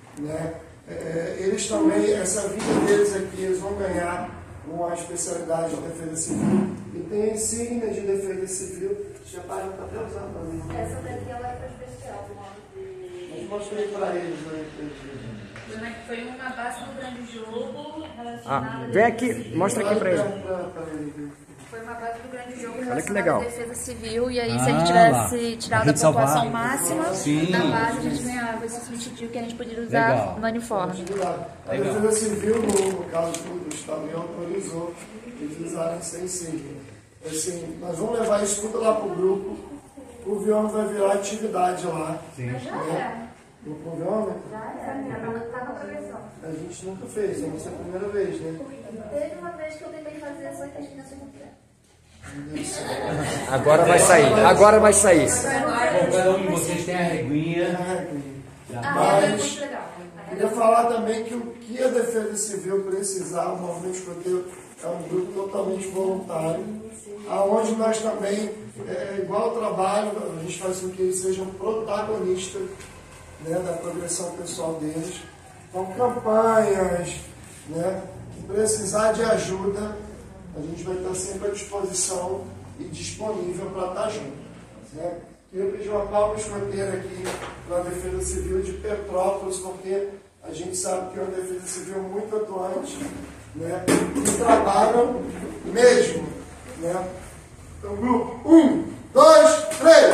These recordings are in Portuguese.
né? Eles também, essa vida deles aqui, eles vão ganhar uma especialidade de defesa civil e tem a insígnia de defesa civil. Já para não até usando para mim. Essa daqui ela é para especial. Eu mostrei para eles, né? Foi uma base do grande jogo relacionada... Vem aqui, mostra aqui para ele. Foi uma base do grande jogo Olha que legal. relacionada à defesa civil, e aí se a gente tivesse tirado a pontuação máxima da base, a gente ganhava esse substitutivo que a gente poderia usar no uniforme. A defesa civil, no caso do Estado, autorizou eles usarem sem insígnia. Assim, nós vamos levar isso tudo lá para o grupo, o Viome vai virar atividade lá. Sim. Mas já é. No Viome? Já é, tá na progressão. A gente nunca fez, essa é a primeira vez, né? Teve uma vez que eu tentei fazer, só que a gente não se Agora vai sair, agora vai sair. Bom, cada um de vocês tem a reguinha. Mas queria falar também que o que a Defesa Civil precisar, o Movimento Escoteiro é um grupo totalmente voluntário, aonde nós também, igual ao trabalho, a gente faz com que eles sejam protagonistas, né, da progressão pessoal deles. Então, campanhas, né, que precisar de ajuda, a gente vai estar sempre à disposição e disponível para estar junto. Né? Queria pedir uma palma escoteira aqui para a Defesa Civil de Petrópolis, porque a gente sabe que é uma Defesa Civil muito atuante, né? E trabalham mesmo. Né? Então, grupo, 1, 2, 3.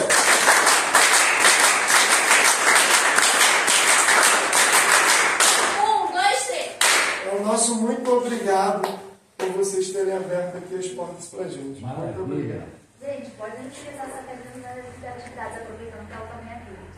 Nosso muito obrigado por vocês terem aberto aqui as portas para a gente. Maravilha. Muito obrigado. Gente, pode utilizar essa cadeira de atividades, aproveitando que ela também é aqui.